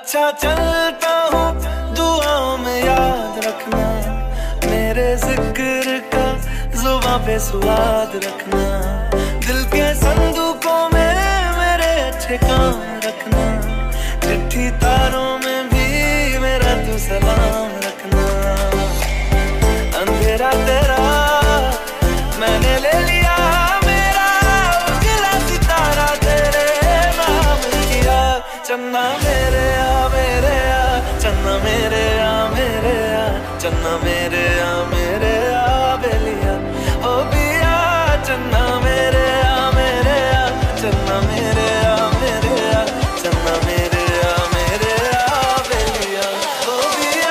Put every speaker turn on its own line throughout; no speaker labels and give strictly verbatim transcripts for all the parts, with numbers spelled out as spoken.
अच्छा चलता हूँ दुआओं में याद रखना, मेरे जिक्र का जुबां पे स्वाद रखना, दिल के संदूकों में मेरे अच्छे काम रखना, चिट्ठी तारों में भी मेरा तू सलाम रखना। अंधेरा तेरा मैंने ले लिया, मेरा उजला सितारा तेरे नाम किया। चन्ना मेरे आ मेरे आ, चन्ना मेरे आ मेरे आ, चन्ना मेरे आ मेरे आ बेलिया ओ बिया। चन्ना मेरे आ मेरे आ, चन्ना मेरे आ मेरे आ, चन्ना मेरे आ मेरे आ बेलिया ओ बिया।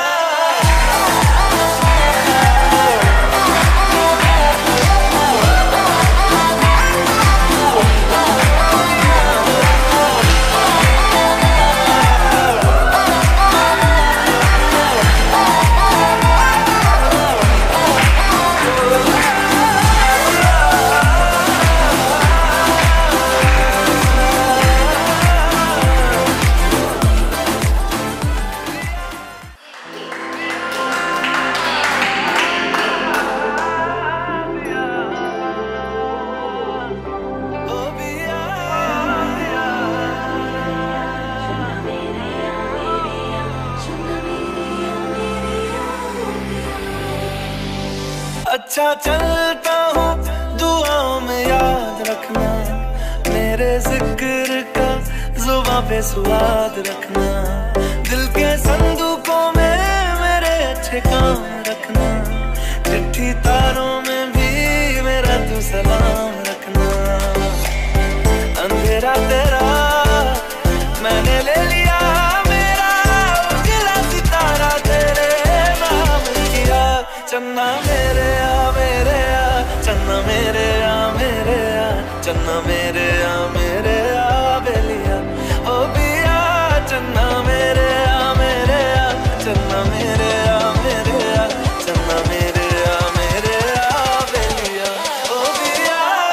अच्छा चलता हूँ दुआओं में याद रखना, मेरे जिक्र का जुबां पे स्वाद रखना, दिल के संदूकों में मेरे अच्छे काम रखना, चिट्ठी तारों में भी मेरा तू सलाम रखना। अंधेरा तेरा मैंने ले लिया, मेरा उजला सितारा तेरे नाम किया। चन्ना मेरे आ मेरे आ, चन्ना मेरे आ मेरे आ, चन्ना मेरे आ मेरे आ बेलिया ओ बिया। चन्ना मेरे आ मेरे आ, चन्ना मेरे आ मेरे आ, चन्ना मेरे आ मेरे आ बेलिया ओ बिया।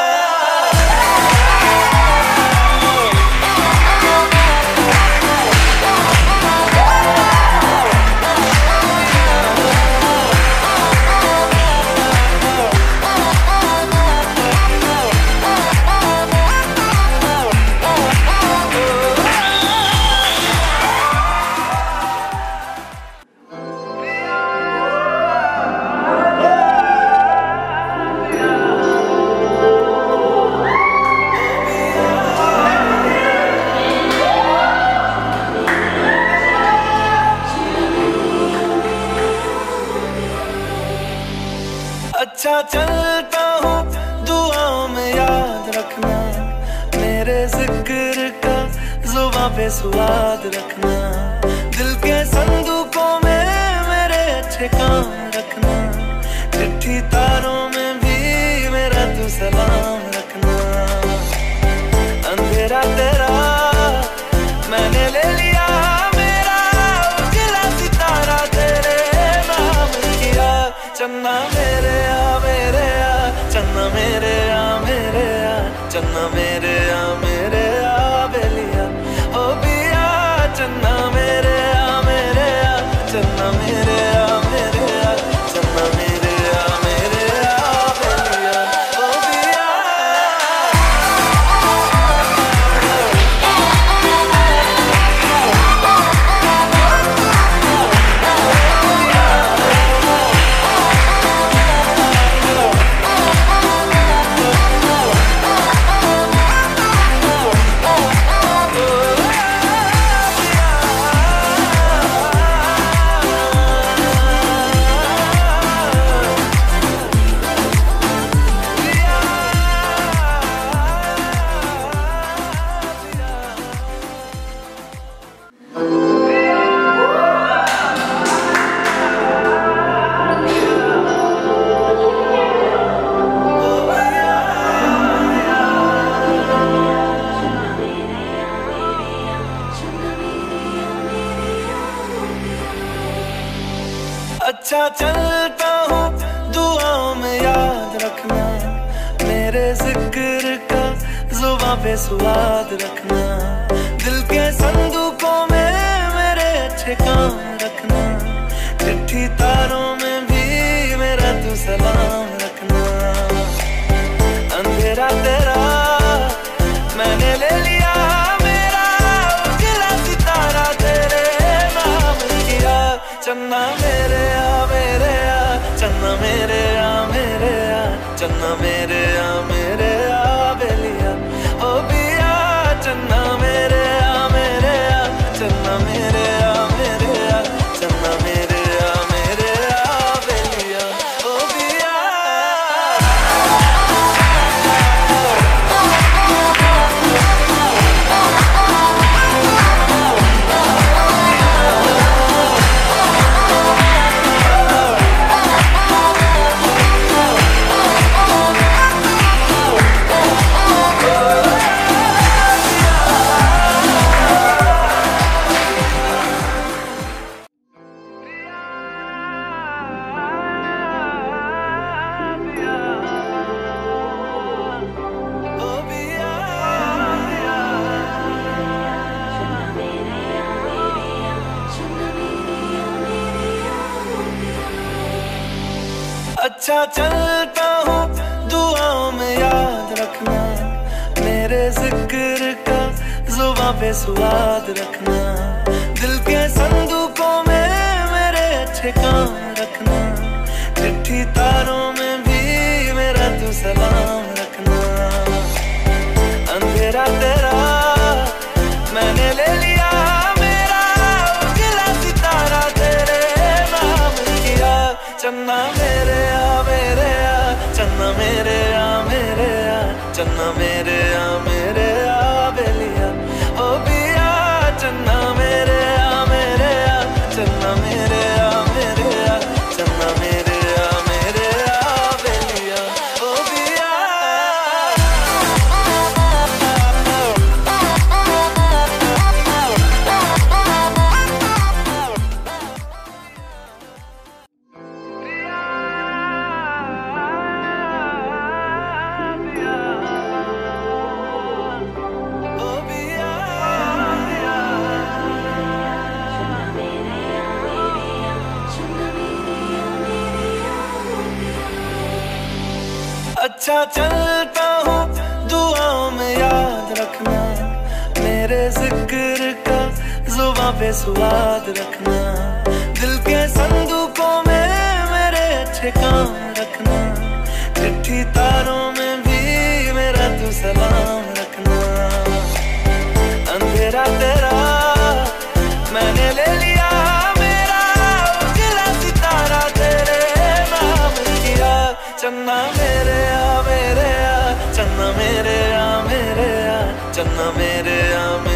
अच्छा चलता हूँ दुआओं में याद रखना, मेरे जिक्र का जुबां पे स्वाद रखना, दिल के संदूकों में मेरे अच्छे काम रखना, चिट्ठी तारों में भी मेरा तू सलाम रखना। अंधेरा तेरा मैंने ले लिया, मेरा उजला सितारा तेरे नाम किया। चन्ना मेरे आ मेरे आ, चन्ना मेरे आ मेरे आ, चन्ना मेरे आ मेरे आ बेलिया ओ बिया। चन्ना मेरे आ मेरे आ, चन्ना मेरे आ मेरे आ, चन्ना मेरे आ मेरे आ बेलिया ओ बिया। अच्छा चलता हूँ दुआओं में याद रखना, मेरे जिक्र का जुबां पे स्वाद रखना, दिल के संदूकों में अच्छे काम रखना, चिट्ठी तारों में भी मेरा तू सलाम रखना। अंधेरा तेरा मैंने ले लिया, मेरा उजला सितारा तेरे नाम किया। चन्ना मेरे आ मेरे आ, चन्ना मेरे आ मेरे आ, चन्ना मेरे आ मेरे आ बेलिया ओ बिया। चन्ना मेरे आ मेरे आ, चन्ना मेरे आ मेरे आ, चन्ना मेरे आ मेरे आ बेलिया ओ बिया। अच्छा चलता हूँ दुआओं में याद रखना, मेरे जिक्र का जुबां पे स्वाद रखना। दिल के संदूकों में मेरे अच्छे काम रखना, चिट्ठी तारों में भी मेरा तू सलाम रखना। अंधेरा तेरा मैंने ले लिया, मेरा उजला सितारा तेरे नाम किया। चन्ना मेरे आ मेरे आ, चन्ना मेरे आ मेरे आ, चन्ना मेरे आ मेरे आ बेलिया ओ बिया। चन्ना मेरे आ मेरे आ, चन्ना मेरे आ मेरे आ, चन्ना मेरे आ मेरे आ बेलिया ओ बिया। अच्छा चलता हूँ दुआओं में याद रखना, मेरे जिक्र का जुबां पे स्वाद रखना। दिल के संदूकों में मेरे अच्छे काम रखना, चिट्ठी तारों में भी मेरा तू सलाम रखना। अंधेरा तेरा मैंने ले लिया, मेरा उजला सितारा तेरे नाम किया। चन्ना मेरे आ मेरे आ, चन्ना मेरे आ मेरे आ, चन्ना मेरे आ मेरे